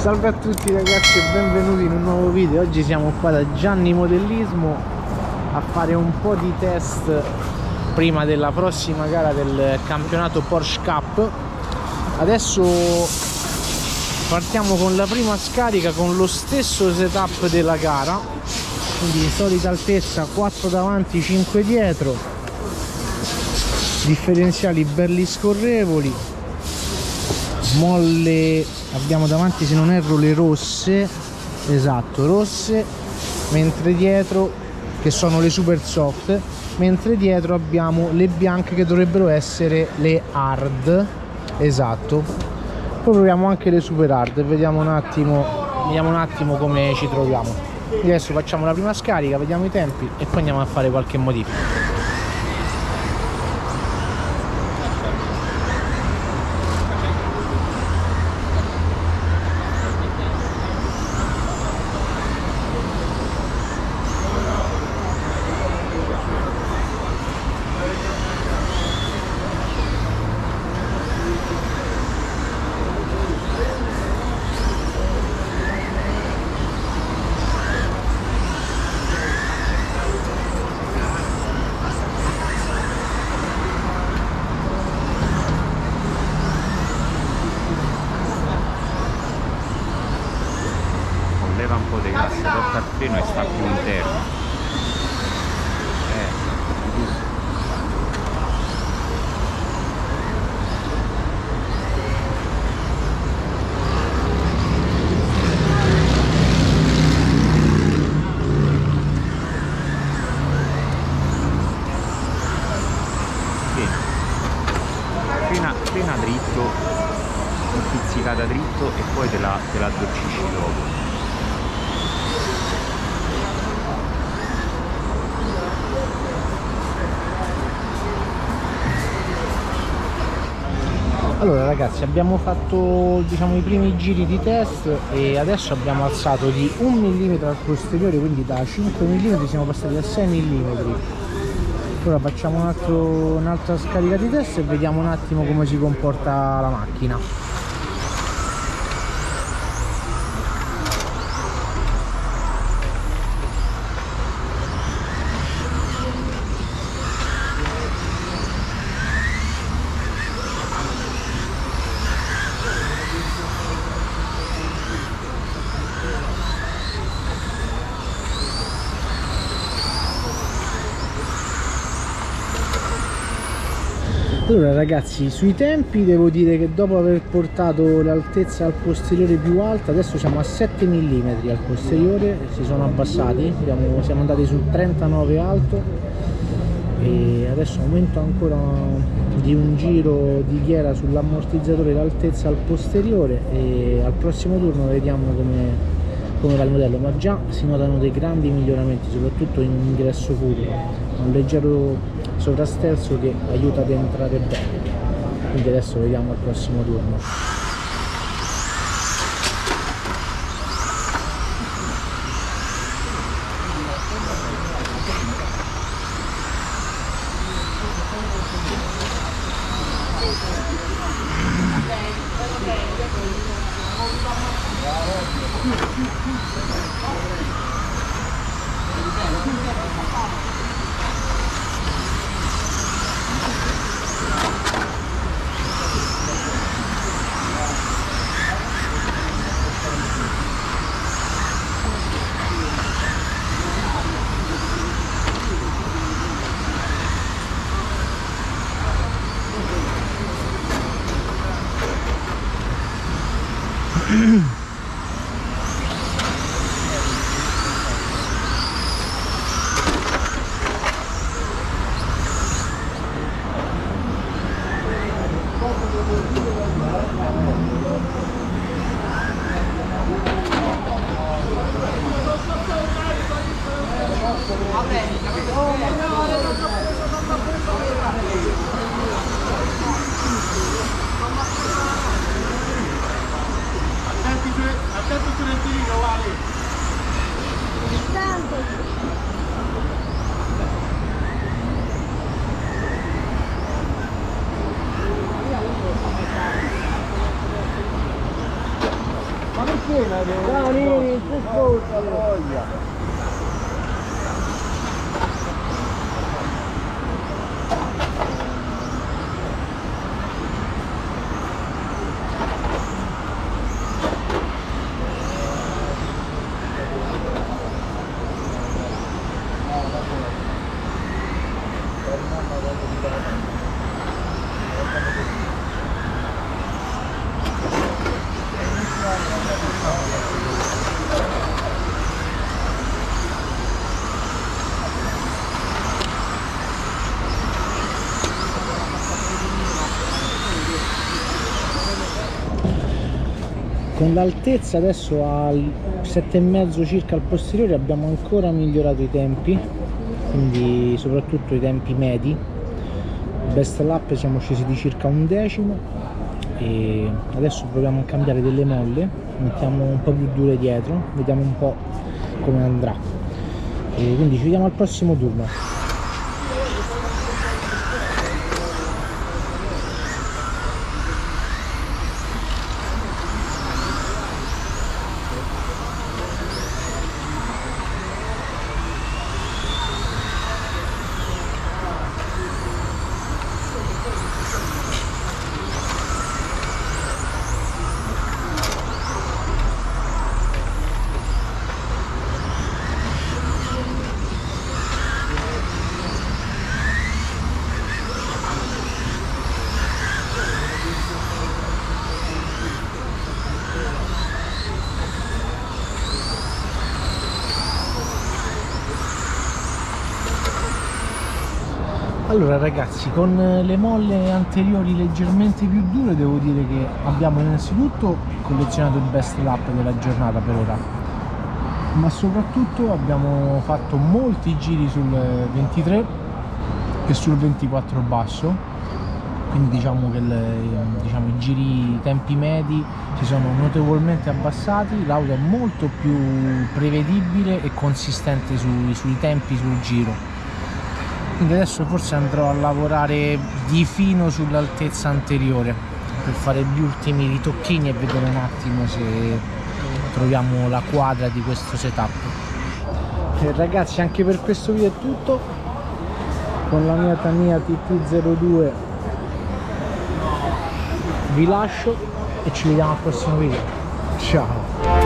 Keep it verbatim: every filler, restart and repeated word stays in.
Salve a tutti ragazzi e benvenuti in un nuovo video. Oggi siamo qua da Gianni Modellismo a fare un po' di test prima della prossima gara del campionato Porsche Cup. Adesso partiamo con la prima scarica con lo stesso setup della gara, quindi solita altezza, quattro davanti, cinque dietro, differenziali belli scorrevoli, molle abbiamo davanti, se non erro, le rosse, esatto, rosse, mentre dietro, che sono le super soft, mentre dietro abbiamo le bianche che dovrebbero essere le hard, esatto. Poi proviamo anche le super hard e vediamo un attimo vediamo un attimo come ci troviamo. Adesso facciamo la prima scarica, vediamo i tempi e poi andiamo a fare qualche modifica. Leva un po' di gas, porta il freno e sta più interno. Eh. Sì. Frena, frena dritto, un pizzicata dritto e poi te la, te la addolcisci dopo. Allora ragazzi, abbiamo fatto, diciamo, i primi giri di test e adesso abbiamo alzato di un millimetro al posteriore, quindi da cinque millimetri siamo passati a sei millimetri. Ora facciamo un altro, un'altra scarica di test e vediamo un attimo come si comporta la macchina. Allora ragazzi, sui tempi devo dire che dopo aver portato l'altezza al posteriore più alta, adesso siamo a sette millimetri al posteriore, si sono abbassati, siamo, siamo andati sul trentanove alto e adesso aumento ancora di un giro di ghiera sull'ammortizzatore l'altezza al posteriore e al prossimo turno vediamo come, come va il modello, ma già si notano dei grandi miglioramenti, soprattutto in ingresso futuro, un leggero sovrasterzo che aiuta ad entrare bene, quindi adesso vediamo al prossimo turno. Attento sul rettilineo, Vali! Tanto! Ma perché? Ciao Nini, che sforza voglia! Con l'altezza adesso al sette e mezzo circa al posteriore abbiamo ancora migliorato i tempi, quindi soprattutto i tempi medi. Il best lap siamo scesi di circa un decimo e adesso proviamo a cambiare delle molle, mettiamo un po' più dure dietro, vediamo un po' come andrà. E quindi ci vediamo al prossimo turno. Allora ragazzi, con le molle anteriori leggermente più dure devo dire che abbiamo innanzitutto collezionato il best lap della giornata per ora, ma soprattutto abbiamo fatto molti giri sul ventitré e sul ventiquattro basso, quindi diciamo che il, diciamo, i giri, i tempi medi si sono notevolmente abbassati, l'auto è molto più prevedibile e consistente sui, sui tempi sul giro. Quindi adesso forse andrò a lavorare di fino sull'altezza anteriore per fare gli ultimi ritocchini e vedere un attimo se troviamo la quadra di questo setup. E ragazzi, anche per questo video è tutto. Con la mia Tamiya T T zero due vi lascio e ci vediamo al prossimo video. Ciao!